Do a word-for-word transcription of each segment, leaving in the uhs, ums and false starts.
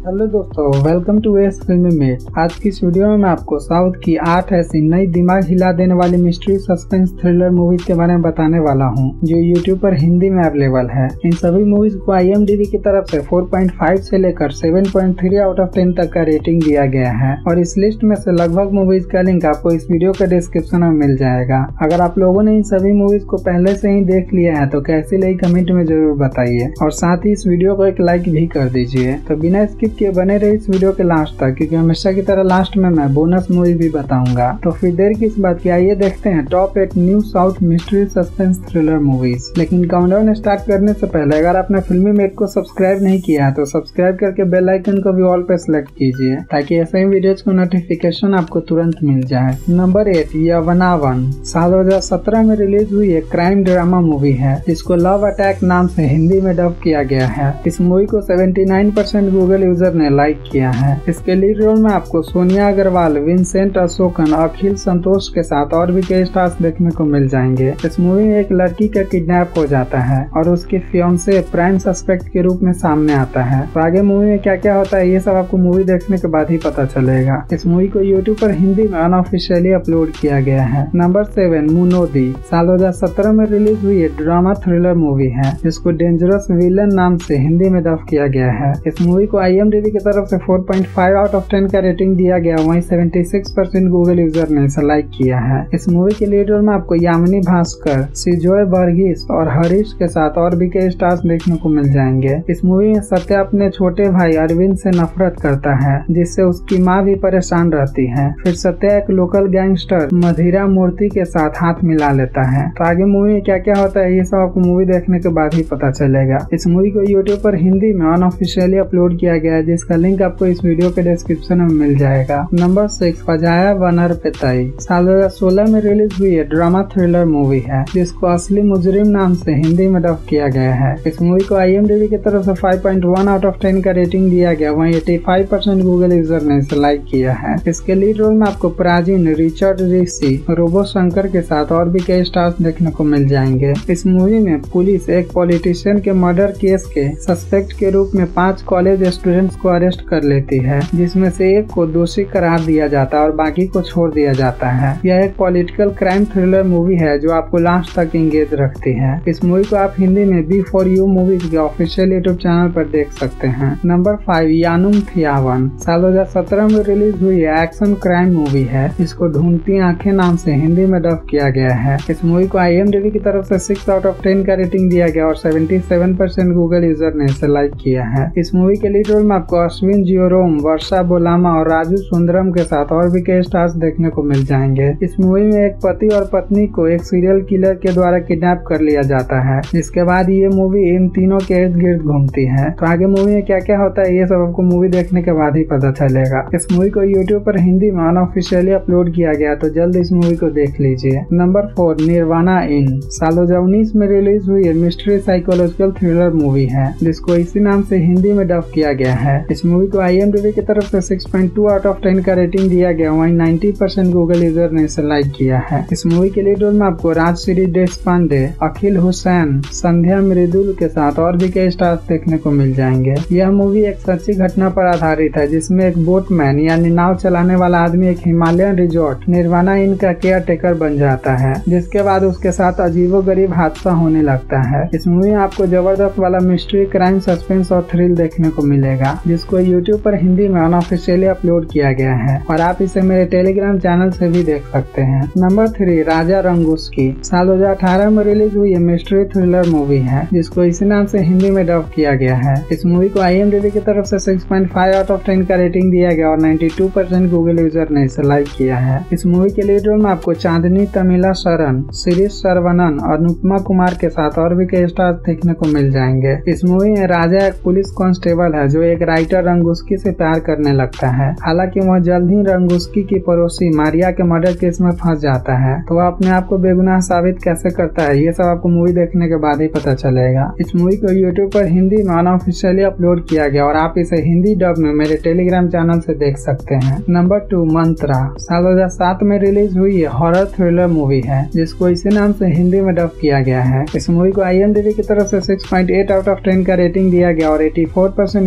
Hello दोस्तों, welcome to S film mate. आज की इस वीडियो में मैं आपको साउथ की आठ ऐसी नई दिमाग हिला देने वाली मिस्ट्री सस्पेंस थ्रिलर मूवीज के बारे में बताने वाला हूं, जो यूट्यूब पर हिंदी में अवेलेबल है। इन सभी मूवीज को आई एम डी बी की तरफ से चार पॉइंट पाँच से लेकर सात पॉइंट तीन आउट ऑफ दस तक का रेटिंग दिया गया है और इस लिस्ट में से लगभग मूवीज का लिंक आपको इस वीडियो के डिस्क्रिप्शन में मिल जाएगा। अगर आप लोगों ने इन सभी मूवीज को पहले से ही देख लिया है तो कैसी लगी कमेंट में जरूर बताइए और साथ ही इस वीडियो को एक लाइक भी कर दीजिए। तो बिना स्किप किए बने रहे इस वीडियो के लास्ट तक, क्योंकि हमेशा की तरह लास्ट में मैं बोनस मूवी भी बताऊंगा। तो फिर देर किस बात की, आइए देखते हैं top eight new south mystery suspense thriller movies. लेकिन काउंटडाउन स्टार्ट करने से पहले अगर आपने फिल्मी मेट को सब्सक्राइब नहीं किया है तो सब्सक्राइब करके बेल आइकन को भी ऑल पे सिलेक्ट कीजिए ताकि ऐसे ही वीडियोज को नोटिफिकेशन आपको तुरंत मिल जाए। नंबर एट, यवनावन साल दो हजार सत्रह में रिलीज हुई एक क्राइम ड्रामा मूवी है जिसको लव अटैक नाम से हिंदी में डब किया गया है। इस मूवी को उन्यासी परसेंट गूगल यूजर ने लाइक किया है। इसके लीड रोल में आपको सोनिया अग्रवाल, विंसेंट अशोकन, अखिल संतोष के साथ और भी कई स्टार्स देखने को मिल जाएंगे। इस मूवी में एक लड़की का किडनैप हो जाता है और उसके फियांसे प्राइम सस्पेक्ट के रूप में सामने आता है। तो आगे मूवी में क्या क्या होता है ये सब आपको मूवी देखने के बाद ही पता चलेगा। इस मूवी को यूट्यूब पर हिंदी में अनऑफिशियली अपलोड किया गया है। नंबर सेवन, मुनोदी साल दो हजार सत्रह में रिलीज हुई एक ड्रामा थ्रिलर मूवी है जिसको डेंजरस विलन नाम से हिंदी में डब किया गया है। इस मूवी को आई एम डी बी की तरफ से चार पॉइंट पाँच आउट ऑफ दस का रेटिंग दिया गया, वहीं छिहत्तर परसेंट गूगल यूजर ने इसे लाइक किया है। इस मूवी के लीड रोल में आपको यामिनी भास्कर, सिजोय बर्गीस और हरीश के साथ और भी कई स्टार्स देखने को मिल जाएंगे। इस मूवी में सत्या अपने छोटे भाई अरविंद से नफरत करता है जिससे उसकी माँ भी परेशान रहती है। फिर सत्या एक लोकल गैंगस्टर मधिरा मूर्ति के साथ हाथ मिला लेता है। तो आगे मूवी में क्या क्या होता है ये सब आपको मूवी देखने के बाद ही पता चलेगा। इस मूवी को यूट्यूब पर हिंदी में अनऑफिशियली अपलोड किया गया है जिसका लिंक आपको इस वीडियो के डिस्क्रिप्शन में मिल जाएगा। नंबर सिक्स, पजाया वनर पेताई साल दो हजार सोलह में रिलीज हुई है ड्रामा थ्रिलर मूवी है जिसको असली मुजरिम नाम से हिंदी में डब किया गया है। इस मूवी को आई एम डी बी की तरफ से पाँच पॉइंट एक आउट ऑफ दस का रेटिंग दिया गया, वहीं पचासी परसेंट गूगल यूजर ने इसे लाइक किया है। इसके लीड रोल में आपको प्राचीन, रिचर्ड ऋषि, रोबो शंकर के साथ और भी कई स्टार्स देखने को मिल जाएंगे। इस मूवी में पुलिस एक पॉलिटिशियन के मर्डर केस के सस्पेक्ट के रूप में पांच कॉलेज स्टूडेंट्स को अरेस्ट कर लेती है, जिसमें से एक को दोषी करार दिया जाता है और बाकी को छोड़ दिया जाता है। यह एक पॉलिटिकल क्राइम थ्रिलर मूवी है जो आपको लास्ट तक एंगेज रखती है। इस मूवी को आप हिंदी में बी फॉर यू मूवीज के ऑफिशियल यूट्यूब चैनल पर देख सकते हैं। नंबर फाइव, यानुम थियावन साल दो हजार सत्रह में रिलीज हुई एक्शन क्राइम मूवी है जिसको ढूंढती आंखें नाम से हिंदी में डब किया गया है। इस मूवी को आई एम डी बी की तरफ से सिक्स आउट ऑफ टेन का रेटिंग दिया गया और सतहत्तर परसेंट गूगल यूजर ने इसे लाइक किया है। इस मूवी के लीड रोल में आपको अश्विन जियोरोम, वर्षा बोलामा और राजू सुंदरम के साथ और भी कई स्टार्स देखने को मिल जाएंगे। इस मूवी में एक पति और पत्नी को एक सीरियल किलर के द्वारा किडनैप कर लिया जाता है, जिसके बाद ये मूवी इन तीनों के इर्द गिर्द घूमती है। तो आगे मूवी में क्या क्या होता है ये सब आपको मूवी देखने के बाद ही पता चलेगा। इस मूवी को यूट्यूब पर हिंदी में अनऑफिशियली अपलोड किया गया, तो जल्द इस मूवी को देख लीजिए। नंबर फोर, निर्वाणा इन साल दो हजार उन्नीस में रिलीज हुई है मिस्ट्री साइकोलॉजिकल थ्रिलर मूवी है जिसको इसी नाम से हिंदी में डब किया गया है। इस मूवी को आई एम डी बी की तरफ से छह पॉइंट दो आउट ऑफ दस का रेटिंग दिया गया, वहीं नब्बे परसेंट गूगल यूजर ने इसे लाइक किया है। इस मूवी के लीड रोल में आपको राजश्री देशपांडे, अखिल हुसैन, संध्या मृदुल के साथ और भी कई स्टार्स देखने को मिल जाएंगे। यह मूवी एक सच्ची घटना पर आधारित है जिसमें एक बोटमैन यानी नाव चलाने वाला आदमी एक हिमालयन रिजॉर्ट निर्वाणा इन का केयर टेकर बन जाता है, जिसके बाद उसके साथ अजीबोगरीब हादसा होने लगता है। इस मूवी में आपको जबरदस्त वाला मिस्ट्री, क्राइम, सस्पेंस और थ्रिल देखने को मिलेगा जिसको यूट्यूब पर हिंदी में अनऑफिशियली अपलोड किया गया है और आप इसे मेरे टेलीग्राम चैनल से भी देख सकते हैं। नंबर थ्री, राजा रंगूस्की साल दो हजार अठारह में रिलीज हुई मिस्ट्री थ्रिलर मूवी है जिसको इसी नाम से हिंदी में डब किया गया है। इस मूवी को आई एम डी बी की तरफ से छह पॉइंट पाँच आउट ऑफ दस का रेटिंग दिया गया और बानवे परसेंट गूगल यूजर ने इसे लाइक किया है। इस मूवी के लीड रोल में आपको चांदनी तमिला शरण, शिरीष सरवनन और अनुपमा कुमार के साथ और भी कई स्टार्स देखने को मिल जाएंगे। इस मूवी में राजा एक पुलिस कांस्टेबल है जो एक राइटर रंगूस्की से प्यार करने लगता है। हालांकि वह जल्द ही रंगूस्की की पड़ोसी मारिया के मर्डर केस में फंस जाता है, तो वह अपने आप को बेगुनाह साबित कैसे करता है ये सब आपको मूवी देखने के बाद ही पता चलेगा। इस मूवी को यूट्यूब पर हिंदी में अनऑफिशियली अपलोड किया गया और आप इसे हिंदी डब में मेरे टेलीग्राम चैनल से देख सकते हैं। नंबर टू, मंत्रा साल दो हजार सात में रिलीज हुई है हॉरर थ्रिलर मूवी है जिसको इसी नाम से हिंदी में डब किया गया है। इस मूवी को आई एम डी बी की तरफ से छह पॉइंट आठ आउट ऑफ दस का रेटिंग दिया गया और चौरासी परसेंट गूगल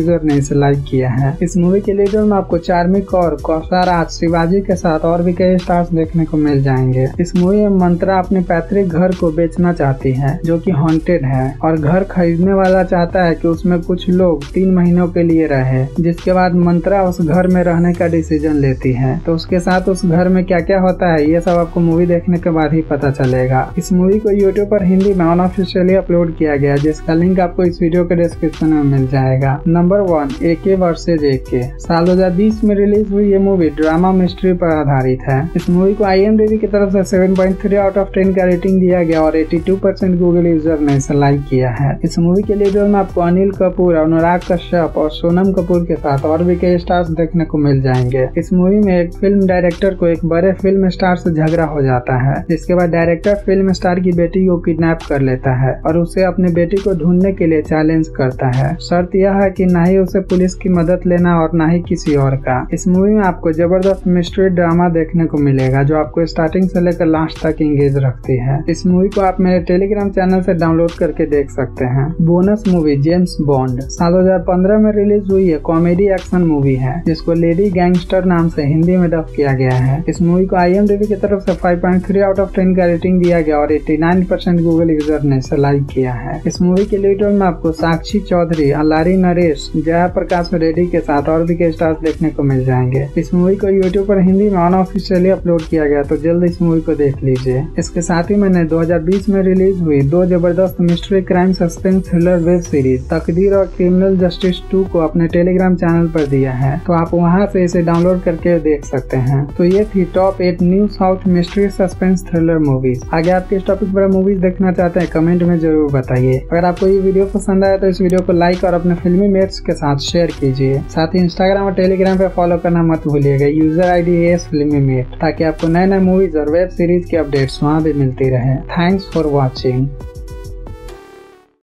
यूजर ने इसे लाइक किया है। इस मूवी के लीडर में आपको चार्मिक और कौशल राज, शिवाजी के साथ और भी कई स्टार्स देखने को मिल जाएंगे। इस मूवी में मंत्रा अपने पैतृक घर को बेचना चाहती है जो कि हॉन्टेड है, और घर खरीदने वाला चाहता है कि उसमें कुछ लोग तीन महीनों के लिए रहे, जिसके बाद मंत्रा उस घर में रहने का डिसीजन लेती है। तो उसके साथ उस घर में क्या क्या होता है ये सब आपको मूवी देखने के बाद ही पता चलेगा। इस मूवी को यूट्यूब पर हिंदी में अनऑफिशियली अपलोड किया गया, जिसका लिंक आपको इस वीडियो के डिस्क्रिप्शन में मिल जाएगा। Number one, AK versus AK. साल दो हजार बीस में रिलीज हुई ये मूवी ड्रामा मिस्ट्री पर आधारित है। इस मूवी को आई एम डी बी की तरफ से सात पॉइंट तीन आउट ऑफ दस का रेटिंग दिया गया और बयासी परसेंट गूगल यूजर ने इसे लाइक किया है। इस मूवी के लीडर में आपको अनिल कपूर, अनुराग कश्यप और सोनम कपूर के साथ और भी कई स्टार्स देखने को मिल जाएंगे। इस मूवी में एक फिल्म डायरेक्टर को एक बड़े फिल्म स्टार से झगड़ा हो जाता है, जिसके बाद डायरेक्टर फिल्म स्टार की बेटी को किडनैप कर लेता है और उसे अपने बेटी को ढूंढने के लिए चैलेंज करता है। शर्त यह है कि ना ही उसे पुलिस की मदद लेना और ना ही किसी और का। इस मूवी में आपको जबरदस्त मिस्ट्री ड्रामा देखने को मिलेगा जो आपको स्टार्टिंग से लेकर लास्ट तक एंगेज रखती है। इस मूवी को आप मेरे टेलीग्राम चैनल से डाउनलोड करके देख सकते हैं। बोनस मूवी जेम्स बॉन्ड साल दो हजार पंद्रह में रिलीज हुई है कॉमेडी एक्शन मूवी है, जिसको लेडी गैंगस्टर नाम से हिंदी में डब किया गया है। इस मूवी को आई एम डी बी की तरफ से पाँच पॉइंट तीन आउट ऑफ दस का रेटिंग दिया गया और नवासी परसेंट गूगल यूजर ने इसे लाइक किया है। इस मूवी के लीडर में आपको साक्षी चौधरी, अलारी नरेश, जया प्रकाश रेड्डी के साथ और भी कई स्टार्स देखने को मिल जाएंगे। इस मूवी को यूट्यूब पर हिंदी में अनऑफिशियली अपलोड किया गया, तो जल्द इस मूवी को देख लीजिए। इसके साथ ही मैंने दो हजार बीस में रिलीज हुई दो जबरदस्त mystery crime suspense thriller web series Takdeer और क्रिमिनल जस्टिस टू को अपने टेलीग्राम चैनल पर दिया है, तो आप वहां से इसे डाउनलोड करके देख सकते हैं। तो ये थी top eight new south mystery suspense thriller movies. आगे आप किस टॉपिक पर मूवीज देखना चाहते हैं कमेंट में जरूर बताइए। अगर आपको ये वीडियो पसंद आया तो इस वीडियो को लाइक और अपने फिल्मी मेट्स के साथ शेयर कीजिए। साथ ही इंस्टाग्राम और टेलीग्राम पे फॉलो करना मत भूलिएगा, user I D S filmy mate, ताकि आपको नए नए मूवीज और वेब सीरीज के अपडेट्स वहाँ भी मिलती रहे। Thanks for watching.